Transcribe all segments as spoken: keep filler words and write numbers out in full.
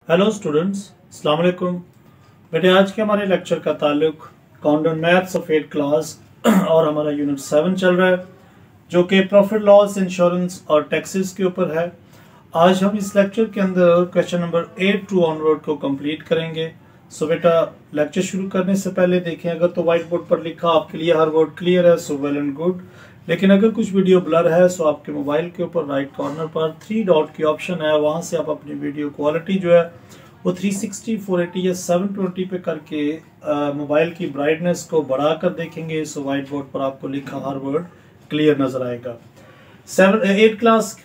Hello students, अस्सलाम वालेकुम। बेटे आज के हमारे लेक्चर का ताल्लुक counter maths of eight class और हमारा यूनिट सेवन चल रहा है जो कि प्रॉफिट लॉस, इंश्योरेंस और टैक्सेस के ऊपर है। आज हम इस लेक्चर के अंदर question number eight two onward को कंप्लीट करेंगे। सो बेटा लेक्चर शुरू करने से पहले देखें, अगर तो व्हाइट बोर्ड पर लिखा आपके लिए हर वर्ड क्लियर है सो वेल एंड गुड, लेकिन अगर कुछ वीडियो ब्लर है सो आपके मोबाइल के ऊपर राइट कॉर्नर पर थ्री डॉट की ऑप्शन है, वहां से आप अपनी वीडियो क्वालिटी जो है वो थ्री सिक्सटी, फोर एटी या सेवन ट्वेंटी पे करके मोबाइल की ब्राइटनेस को बढ़ाकर देखेंगे। सो व्हाइट बोर्ड पर आपको लिखा हर वर्ड क्लियर नजर आएगा। Seven eight class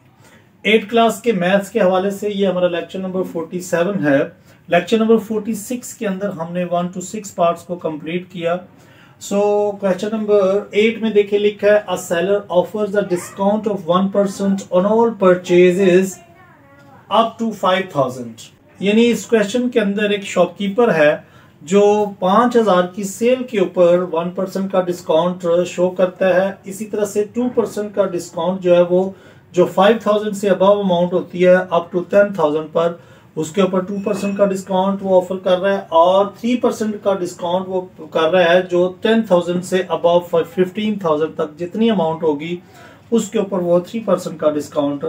eight class के मैथ्स के हवाले से ये हमारा लेक्चर नंबर फोर्टी सेवन है। लेक्चर नंबर फोर्टी सिक्स के अंदर हमने वन टू सिक्स पार्ट्स को कंप्लीट किया। सो क्वेश्चन नंबर एट में देखिए लिखा है, a seller offers a discount of one percent on all purchases up to five thousand. यानी इस क्वेश्चन के अंदर एक शॉपकीपर है जो पांच हजार की सेल के ऊपर वन परसेंट का डिस्काउंट शो करता है। इसी तरह से टू परसेंट का डिस्काउंट जो है वो जो फाइव थाउजेंड से अबव अमाउंट होती है अप टू टेन थाउजेंड पर उसके ऊपर टू परसेंट का डिस्काउंट वो ऑफर कर रहा है, और थ्री परसेंट का डिस्काउंट वो कर रहा है जो टेन थाउजेंड से अबव फिफ्टीन थाउजेंड तक जितनी अमाउंट होगी उसके ऊपर वो थ्री परसेंट का डिस्काउंट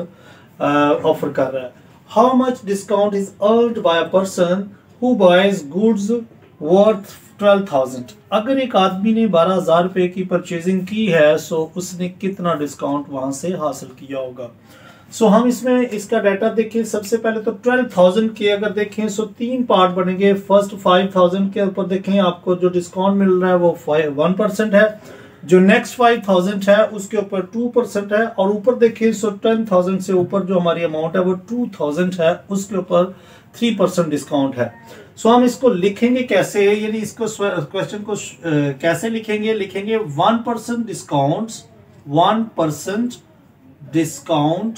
ऑफर कर रहा है। How much discount is earned by a person who buys goods worth twelve thousand. अगर एक आदमी ने बारह हजार रुपए की परचेजिंग की है सो उसने कितना डिस्काउंट वहां से हासिल किया होगा। सो so, हम इसमें इसका डाटा देखें। सबसे पहले तो ट्वेल्व थाउजेंड के अगर देखें सो तीन पार्ट बनेंगे। फर्स्ट फाइव थाउजेंड के ऊपर देखें आपको जो डिस्काउंट मिल रहा है वो वन परसेंट है, जो नेक्स्ट फाइव थाउजेंड है उसके ऊपर टू परसेंट है, और ऊपर देखें सो टेन थाउजेंड से ऊपर जो हमारी अमाउंट है वो टू थाउजेंड है उसके ऊपर थ्री परसेंट डिस्काउंट है। सो so, हम इसको लिखेंगे कैसे, यानी इसको क्वेश्चन को कैसे लिखेंगे लिखेंगे one percent discount one percent discount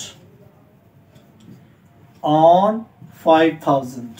on five thousand.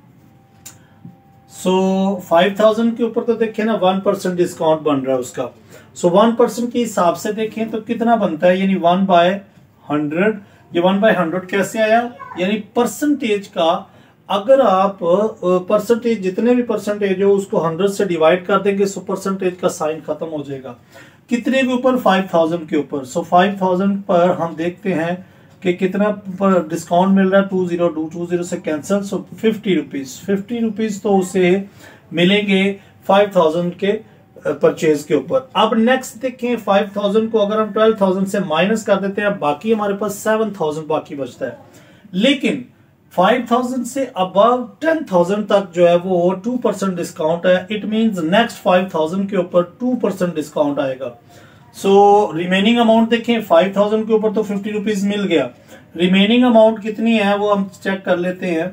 So five thousand के ऊपर तो देखें ना वन परसेंट डिस्काउंट बन रहा है उसका। सो वन परसेंट के हिसाब से देखें तो कितना बनता है, यानी वन बाय हंड्रेड। ये वन बाय हंड्रेड कैसे आया, यानी परसेंटेज का अगर आप परसेंटेज जितने भी परसेंटेज हो उसको हंड्रेड से डिवाइड कर देंगे सो परसेंटेज का साइन खत्म हो जाएगा। कितने के ऊपर, फाइव थाउजेंड के ऊपर। सो फाइव थाउजेंड पर हम देखते हैं कि कितना पर डिस्काउंट मिल रहा है, two zero two two zero से cancel, so fifty rupees fifty rupees तो उसे मिलेंगे फाइव थाउजेंड के परचेज के ऊपर। अब नेक्स्ट देखें, फाइव थाउजेंड को अगर हम ट्वेल्व थाउजेंड से माइनस कर देते हैं बाकी हमारे पास सेवन थाउजेंड बाकी बचता है, लेकिन फाइव थाउजेंड से अबव टेन थाउजेंड तक जो है वो टू परसेंट डिस्काउंट है। It means next five thousand के ऊपर टू परसेंट डिस्काउंट आएगा। सो रिमेनिंग अमाउंट देखें, फाइव थाउजेंड के ऊपर तो फिफ्टी रुपीज मिल गया, रिमेनिंग अमाउंट कितनी है वो हम चेक कर लेते हैं।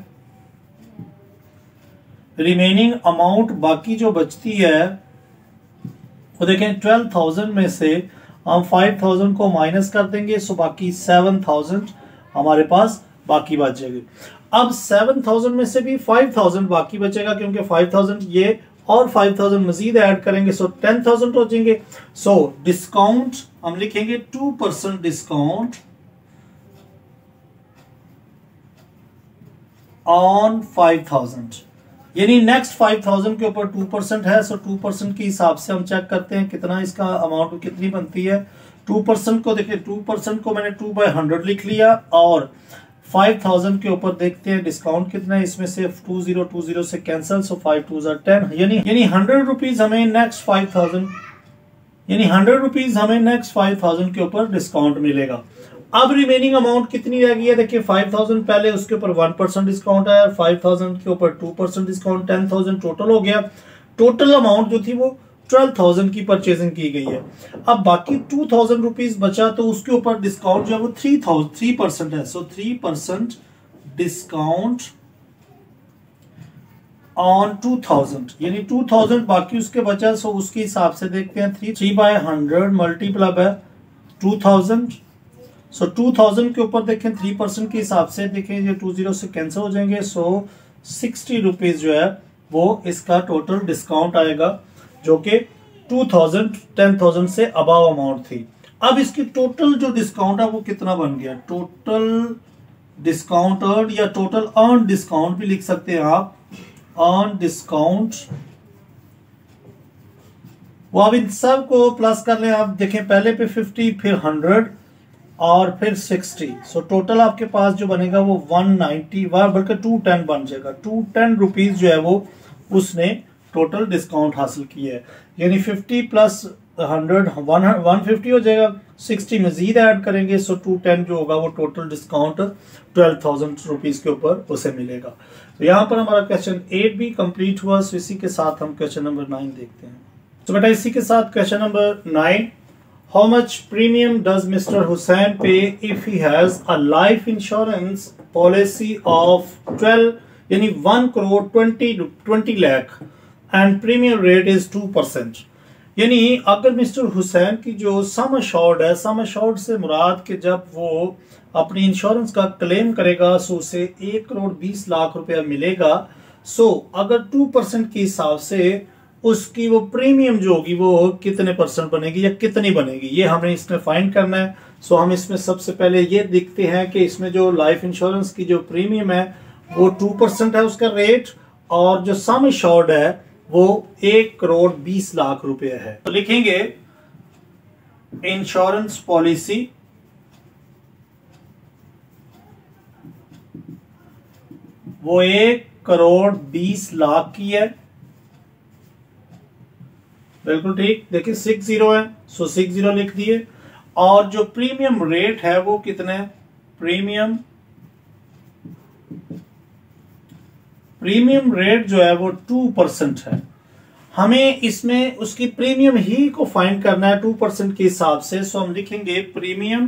रिमेनिंग अमाउंट बाकी जो बचती है वो देखें ट्वेल्व थाउजेंड में से हम फाइव थाउजेंड को माइनस कर देंगे सो बाकी सेवन थाउजेंड हमारे पास बाकी बच जाएगी। अब सेवन थाउजेंड में से भी फाइव थाउजेंड बाकी बचेगा क्योंकि फाइव थाउजेंड ये और फाइव थाउजेंड मजीद ऐड करेंगे सो टेन थाउजेंड हो जाएंगे। सो डिस्काउंट हम लिखेंगे two percent discount on five thousand, यानी नेक्स्ट फाइव थाउजेंड के ऊपर टू परसेंट है। सो टू परसेंट के हिसाब से हम चेक करते हैं कितना इसका अमाउंट कितनी बनती है। टू परसेंट को देखिए, टू परसेंट को मैंने टू बाय हंड्रेड लिख लिया, और फाइव थाउजेंड के ऊपर देखते हैं डिस्काउंट कितना है, इसमें से टू जीरो टू जीरो से कैंसिल, सो फाइव टू जार टेन, यानी यानी हंड्रेड रुपीज हमें नेक्स्ट फाइव थाउजेंड यानी हंड्रेड रुपीज हमें नेक्स्ट फाइव थाउजेंड के ऊपर डिस्काउंट मिलेगा। अब रिमेनिंग अमाउंट कितनी रह गई है, देखिए फाइव थाउजेंड पहले उसके ऊपर वन परसेंट डिस्काउंट है, फाइव थाउजेंड के ऊपर two percent discount, ten thousand total हो गया। टोटल अमाउंट जो थी वो ट्वेल्व थाउजेंड की परचेजिंग की गई है। अब बाकी टू थाउजेंड रुपीज बचा तो उसके ऊपर डिस्काउंट जो है वो थ्री थाउजेंड थ्री परसेंट है। So three percent discount on two thousand, यानी टू थाउजेंड बाकी उसके बचा। सो उसके हिसाब से देखते हैं three three by hundred multiply by two thousand. So two thousand के ऊपर देखें थ्री परसेंट के हिसाब से देखें ये टू जीरो से कैंसिल हो जाएंगे। सो सिक्सटी रुपीज जो है वो इसका टोटल डिस्काउंट आएगा जो कि टू थाउजेंड टेन थाउजेंड से अबव अमाउंट थी। अब इसकी टोटल जो डिस्काउंट है वो कितना बन गया, टोटल डिस्काउंट अर्न या टोटल अर्न डिस्काउंट भी लिख सकते हैं आप, अर्न डिस्काउंट। वो अब इन सब को प्लस कर लें आप, देखें पहले पे फिफ्टी, फिर हंड्रेड और फिर सिक्सटी। सो टोटल आपके पास जो बनेगा वो वन नाइन्टी, बल्कि टू टेन बन जाएगा। टू टेन रुपीज जो है वो उसने टोटल डिस्काउंट हासिल किया है। यानी fifty plus hundred one one fifty हो जाएगा, सिक्सटी मजीद ऐड करेंगे, सो टू टेन जो होगा वो total discount twelve thousand rupees के ऊपर उसे मिलेगा। तो यहाँ पर हमारा क्वेश्चन एट भी कंप्लीट हुआ। सो इसी के साथ हम क्वेश्चन नंबर नाइन देखते हैं। तो बेटा इसी के साथ question number nine, how much premium does mister Hussain pay if he has a life insurance policy of twelve यानी one crore twenty twenty lakh and premium rate is two percent. यानी अगर मिस्टर हुसैन की जो सम अश्योर्ड है, सम अश्योर्ड से मुराद के जब वो अपनी इंश्योरेंस का क्लेम करेगा सो उसे एक करोड़ बीस लाख रुपया मिलेगा। सो अगर टू परसेंट के हिसाब से उसकी वो प्रीमियम जो होगी वो कितने परसेंट बनेगी या कितनी बनेगी, ये हमें इसमें फाइंड करना है। सो हम इसमें सबसे पहले ये देखते हैं कि इसमें जो लाइफ इंश्योरेंस की जो प्रीमियम है वो टू परसेंट है उसका रेट, और जो सम अश्योर्ड है वो एक करोड़ बीस लाख रुपए है। तो लिखेंगे इंश्योरेंस पॉलिसी वो एक करोड़ बीस लाख की है, बिल्कुल ठीक। देखिए सिक्स जीरो है, सो सिक्स जीरो लिख दिए। और जो प्रीमियम रेट है वो कितने, प्रीमियम प्रीमियम रेट जो है वो टू परसेंट है। हमें इसमें उसकी प्रीमियम ही को फाइंड करना है टू परसेंट के हिसाब से। सो हम लिखेंगे premium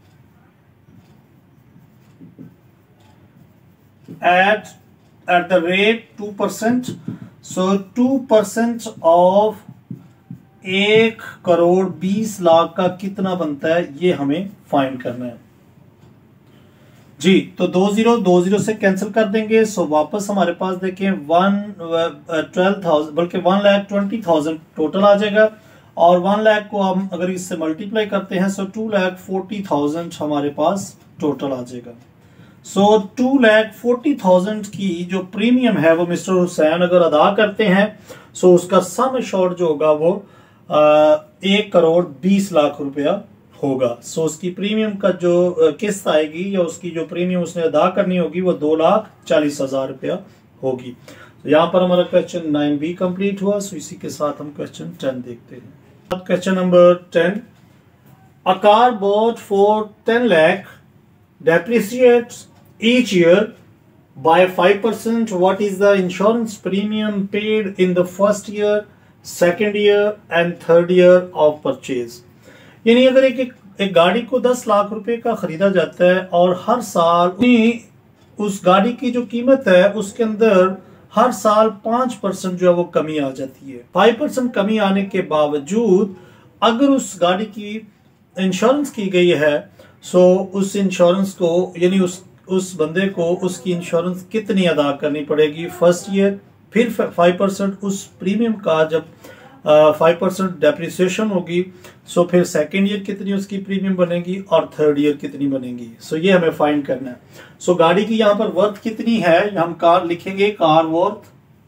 at at the rate two percent. So two percent of एक करोड़ बीस लाख का कितना बनता है ये हमें फाइंड करना है जी। तो दो जीरो दो जीरो से कैंसिल कर देंगे। सो वापस हमारे पास देखें वन ट्वेल्व थाउजेंड बल्कि one lakh twenty thousand total आ जाएगा, और वन लाख को हम अगर इससे मल्टीप्लाई करते हैं so two lakh forty thousand हमारे पास टोटल आ जाएगा। So two lakh forty thousand की जो प्रीमियम है वो मिस्टर हुसैन अगर अदा करते हैं सो उसका सम अश्योर्ड जो होगा वो आ, एक करोड़ बीस लाख रुपया होगा। सो उसकी प्रीमियम का जो किस्त आएगी या उसकी जो प्रीमियम उसने अदा करनी होगी वो दो लाख चालीस हजार रुपया होगी। तो यहाँ पर हमारा क्वेश्चन नाइन भी कंप्लीट हुआ। सो इसी के साथ हम क्वेश्चन टेन देखते हैं। Question number ten, a car bought for ten lakh depreciates each year by five percent. What is the insurance premium paid in the first year, second year and third year of purchase? यानी अगर एक, एक एक गाड़ी को दस लाख रुपए का खरीदा जाता है और हर साल उस गाड़ी की जो कीमत है उसके अंदर हर साल पांच परसेंट जो है वो कमी आ जाती है। फाइव परसेंट कमी आने के बावजूद अगर उस गाड़ी की इंश्योरेंस की गई है सो उस इंश्योरेंस को यानी उस उस बंदे को उसकी इंश्योरेंस कितनी अदा करनी पड़ेगी फर्स्ट ईयर, फिर फाइव परसेंट उस प्रीमियम का जब फाइव परसेंट डेप्रिसिएशन होगी सो फिर सेकेंड ईयर कितनी उसकी प्रीमियम बनेगी और थर्ड ईयर कितनी बनेगी। सो ये हमें फाइंड करना है। सो गाड़ी की यहाँ पर वर्थ कितनी है हम कार लिखेंगे, कार वर्थ,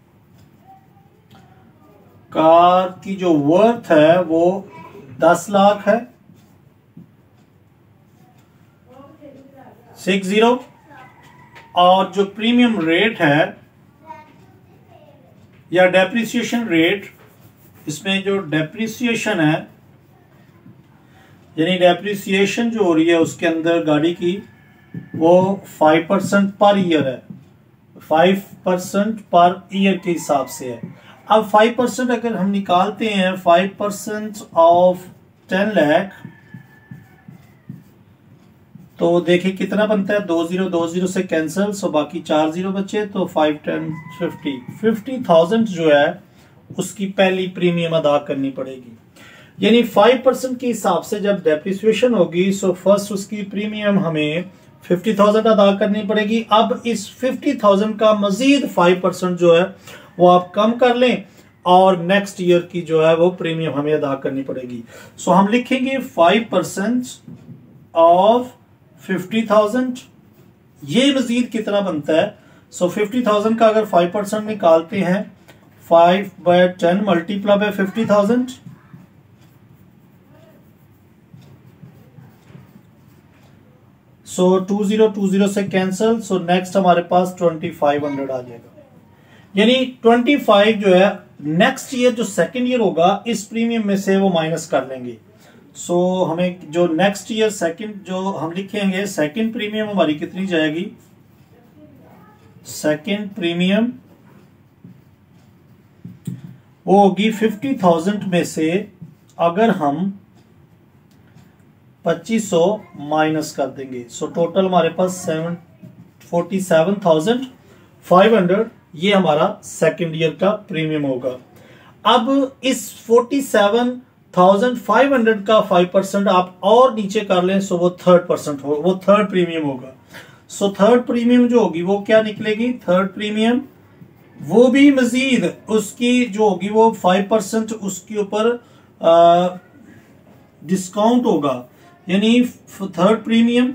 कार की जो वर्थ है वो दस लाख है, सिक्स जीरो। और जो प्रीमियम रेट है या डेप्रिसिएशन रेट, इसमें जो डेप्रिसिएशन है यानी डेप्रिसिएशन जो हो रही है उसके अंदर गाड़ी की वो फाइव परसेंट पर ईयर है, फाइव परसेंट पर ईयर के हिसाब से है। अब फाइव परसेंट अगर हम निकालते हैं five percent of ten lakh तो देखिए कितना बनता है, दो जीरो दो जीरो से कैंसिल, सो बाकी चार जीरो बचे तो five ten fifty fifty thousand जो है उसकी पहली प्रीमियम अदा करनी पड़ेगी। यानी फाइव परसेंट के हिसाब से जब डेप्रिसिएशन होगी सो फर्स्ट उसकी प्रीमियम हमें फिफ्टी थाउजेंड अदा करनी पड़ेगी। अब इस फिफ्टी थाउजेंड का मजीद फाइव परसेंट जो है वो आप कम कर लें और नेक्स्ट ईयर की जो है वो प्रीमियम हमें अदा करनी पड़ेगी। सो हम लिखेंगे five percent of fifty thousand ये मजीद कितना बनता है? सो फिफ्टी थाउजेंड का अगर फाइव परसेंट निकालते हैं, five by ten multiply by fifty thousand, so two zero two zero से कैंसिल। सो नेक्स्ट हमारे पास ट्वेंटी फाइव हंड्रेड आ जाएगा। यानी ट्वेंटी फाइव जो है नेक्स्ट ईयर जो सेकंड ईयर होगा इस प्रीमियम में से वो माइनस कर लेंगे। सो so, हमें जो नेक्स्ट ईयर सेकंड जो हम लिखेंगे, सेकंड प्रीमियम हमारी कितनी जाएगी? सेकंड प्रीमियम वो होगी फिफ्टी थाउजेंड में से अगर हम पच्चीस सौ माइनस कर देंगे। सो so, टोटल हमारे पास seven forty seven thousand five hundred ये हमारा सेकेंड ईयर का प्रीमियम होगा। अब इस forty seven thousand five hundred का फाइव परसेंट आप और नीचे कर लें, सो वो थर्ड परसेंट हो वो थर्ड प्रीमियम होगा। सो थर्ड प्रीमियम जो होगी वो क्या निकलेगी? थर्ड प्रीमियम वो भी मजीद उसकी जो होगी वो फाइव परसेंट उसके ऊपर डिस्काउंट होगा। यानी थर्ड प्रीमियम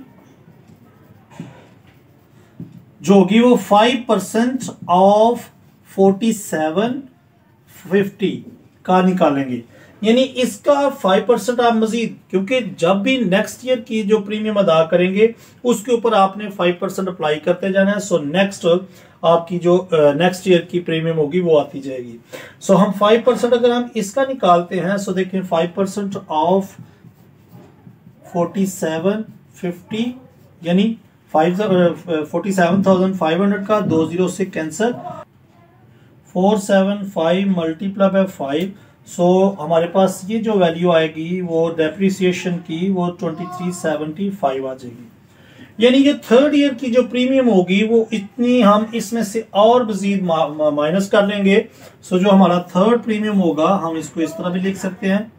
जो होगी वो five percent of forty seven fifty का निकालेंगे। यानी इसका फाइव परसेंट आप मजीद, क्योंकि जब भी नेक्स्ट ईयर की जो प्रीमियम अदा करेंगे उसके ऊपर आपने फाइव परसेंट अप्लाई करते जाना है। सो नेक्स्ट आपकी जो नेक्स्ट ईयर की प्रीमियम होगी वो आती जाएगी। सो हम फाइव परसेंट अगर हम इसका निकालते हैं, सो देखें five percent of forty seven fifty यानी forty seven thousand five hundred का दो जीरो से cancer, four seven five multiply by five. So हमारे पास ये जो वैल्यू आएगी वो डेप्रिसिएशन की वो ट्वेंटी थ्री सेवेंटी फाइव आ जाएगी। यानी ये थर्ड ईयर की जो प्रीमियम होगी वो इतनी हम इसमें से और मजीद माइनस कर लेंगे। सो जो हमारा थर्ड प्रीमियम होगा हम इसको इस तरह भी लिख सकते हैं।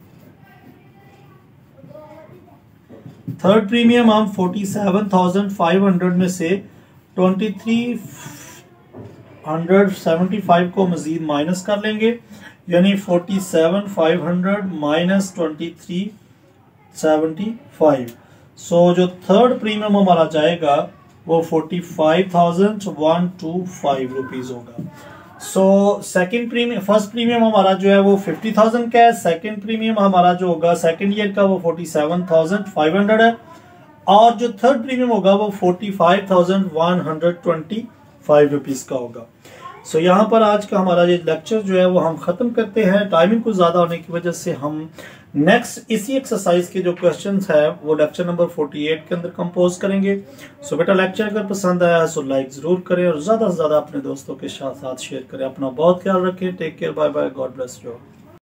थर्ड प्रीमियम हम forty seven thousand five hundred में से twenty three hundred seventy five को मजीद माइनस कर लेंगे। यानी forty seven five hundred minus twenty three seventy five. So जो थर्ड प्रीमियम हमारा जाएगा वो forty five thousand one two five rupees होगा। So second premium, first premium हमारा जो है वो फिफ्टी थाउजेंड का है। सेकंड प्रीमियम हमारा जो होगा सेकंड ईयर का वो forty seven thousand five hundred है। और जो थर्ड प्रीमियम होगा वो forty five thousand one hundred twenty five rupees का होगा। सो so, यहाँ पर आज का हमारा ये लेक्चर जो है वो हम खत्म करते हैं। टाइमिंग कुछ ज्यादा होने की वजह से हम नेक्स्ट इसी एक्सरसाइज के जो क्वेश्चंस है वो लेक्चर नंबर फोर्टी एट के अंदर कंपोज करेंगे। सो so, बेटा लेक्चर अगर पसंद आया है तो लाइक जरूर करें और ज्यादा से ज्यादा अपने दोस्तों के साथ शेयर करें। अपना बहुत ख्याल रखें। Take care, bye bye, God bless you.